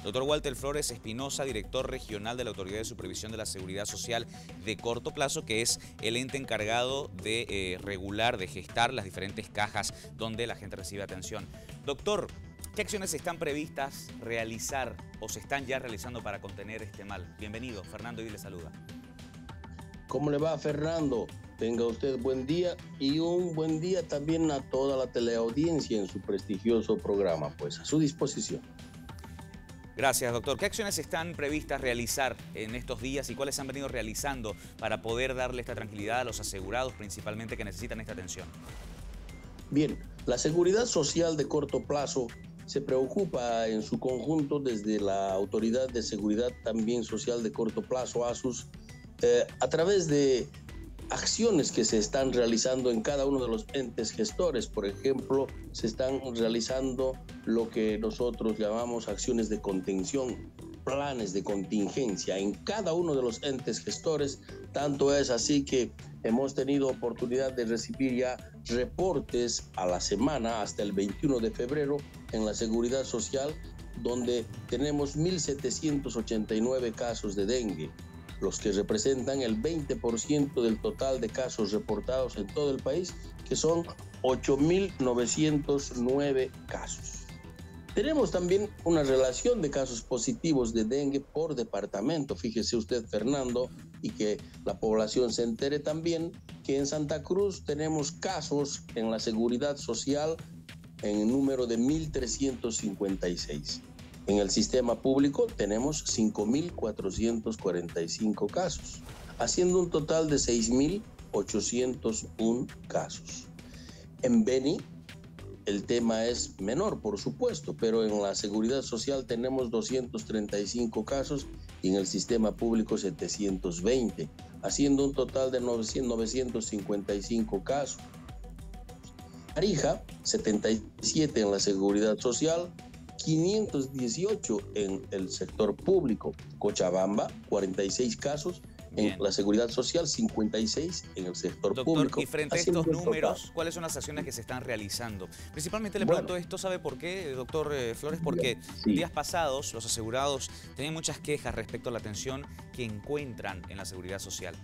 Doctor Walter Flores Espinosa, director regional de la Autoridad de Supervisión de la Seguridad Social de corto plazo, que es el ente encargado de regular, de gestar las diferentes cajas donde la gente recibe atención. Doctor, ¿qué acciones están previstas realizar o se están ya realizando para contener este mal? Bienvenido, Fernando y le saluda. ¿Cómo le va, Fernando? Tenga usted buen día y un buen día también a toda la teleaudiencia en su prestigioso programa, pues a su disposición. Gracias, doctor. ¿Qué acciones están previstas realizar en estos días y cuáles han venido realizando para poder darle esta tranquilidad a los asegurados, principalmente que necesitan esta atención? Bien, la seguridad social de corto plazo se preocupa en su conjunto desde la Autoridad de Seguridad también Social de corto plazo, ASUS, a través de acciones que se están realizando en cada uno de los entes gestores. Por ejemplo, se están realizando lo que nosotros llamamos acciones de contención, planes de contingencia en cada uno de los entes gestores. Tanto es así que hemos tenido oportunidad de recibir ya reportes a la semana hasta el 21 de febrero en la Seguridad Social, donde tenemos 1.789 casos de dengue, los que representan el 20% del total de casos reportados en todo el país, que son 8.909 casos. Tenemos también una relación de casos positivos de dengue por departamento. Fíjese usted, Fernando, y que la población se entere también que en Santa Cruz tenemos casos en la seguridad social en número de 1.356. En el sistema público tenemos 5.445 casos, haciendo un total de 6.801 casos. En Beni el tema es menor, por supuesto, pero en la seguridad social tenemos 235 casos y en el sistema público 720, haciendo un total de 955 casos. Tarija, 77 en la seguridad social, 518 en el sector público. Cochabamba, 46 casos. En la seguridad social, 56 en el sector público. Y frente a estos números, ¿cuáles son las acciones que se están realizando? Principalmente le pregunto esto, ¿sabe por qué, doctor Flores? Porque días pasados los asegurados tenían muchas quejas respecto a la atención que encuentran en la seguridad social.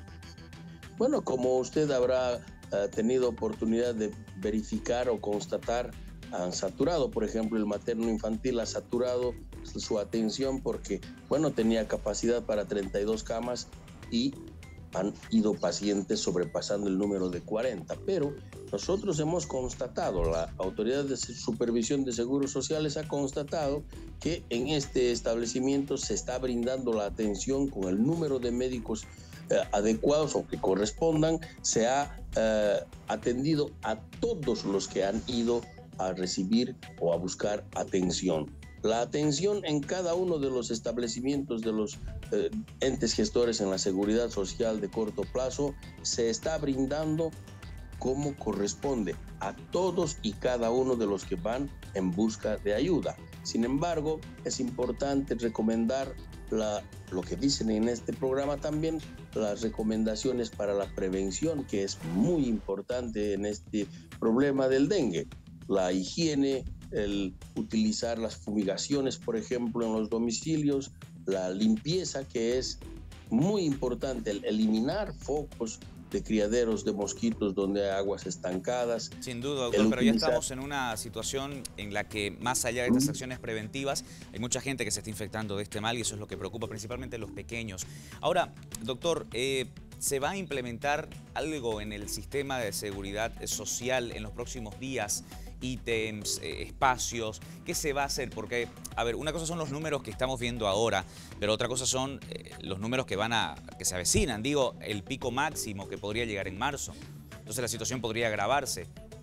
Bueno, como usted habrá tenido oportunidad de verificar o constatar, han saturado, por ejemplo, el materno infantil ha saturado su atención porque, bueno, tenía capacidad para 32 camas y han ido pacientes sobrepasando el número de 40. Pero nosotros hemos constatado, la Autoridad de Supervisión de Seguros Sociales ha constatado que en este establecimiento se está brindando la atención con el número de médicos adecuados o que correspondan. Se ha atendido a todos los que han ido a recibir o a buscar atención. La atención en cada uno de los establecimientos de los entes gestores en la seguridad social de corto plazo se está brindando como corresponde a todos y cada uno de los que van en busca de ayuda. Sin embargo, es importante recomendar lo que dicen en este programa también, las recomendaciones para la prevención, que es muy importante en este problema del dengue. La higiene, el utilizar las fumigaciones, por ejemplo, en los domicilios, la limpieza, que es muy importante, el eliminar focos de criaderos de mosquitos donde hay aguas estancadas. Sin duda, doctor, pero ya estamos en una situación en la que, más allá de estas acciones preventivas, hay mucha gente que se está infectando de este mal y eso es lo que preocupa principalmente a los pequeños. Ahora, doctor, ¿se va a implementar algo en el sistema de seguridad social en los próximos días? Ítems, espacios, ¿qué se va a hacer? Porque, a ver, una cosa son los números que estamos viendo ahora, pero otra cosa son los números que se avecinan. Digo, el pico máximo que podría llegar en marzo. Entonces la situación podría agravarse.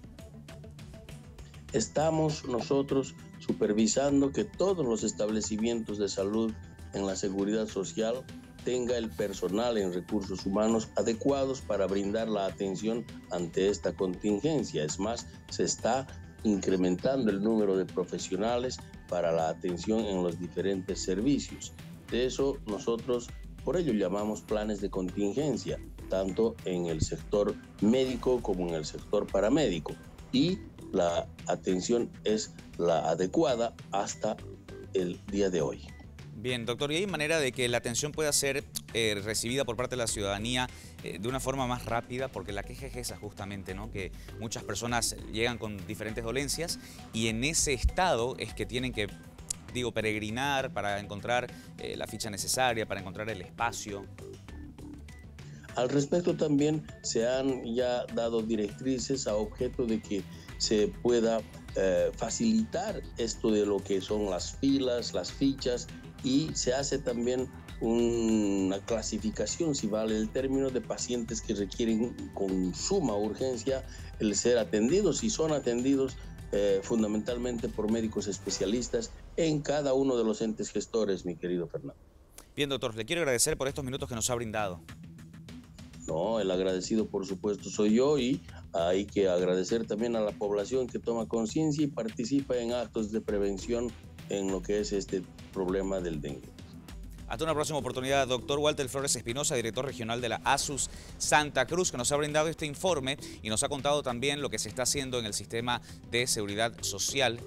Estamos nosotros supervisando que todos los establecimientos de salud en la seguridad social tenga el personal en recursos humanos adecuados para brindar la atención ante esta contingencia. Es más, se está incrementando el número de profesionales para la atención en los diferentes servicios. De eso nosotros, por ello llamamos planes de contingencia, tanto en el sector médico como en el sector paramédico. Y la atención es la adecuada hasta el día de hoy. Bien, doctor, ¿y hay manera de que la atención pueda ser recibida por parte de la ciudadanía de una forma más rápida? Porque la queja es esa justamente, ¿no? Que muchas personas llegan con diferentes dolencias y en ese estado es que tienen que, digo, peregrinar para encontrar la ficha necesaria, para encontrar el espacio. Al respecto también se han ya dado directrices a objeto de que se pueda facilitar esto de lo que son las filas, las fichas, y se hace también una clasificación, si vale el término, de pacientes que requieren con suma urgencia el ser atendidos y son atendidos fundamentalmente por médicos especialistas en cada uno de los entes gestores, mi querido Fernando. Bien, doctor, le quiero agradecer por estos minutos que nos ha brindado. No, el agradecido por supuesto soy yo, y hay que agradecer también a la población que toma conciencia y participa en actos de prevención en lo que es este problema del dengue. Hasta una próxima oportunidad, doctor Walter Flores Espinosa, director regional de la ASUS Santa Cruz, que nos ha brindado este informe y nos ha contado también lo que se está haciendo en el sistema de seguridad social.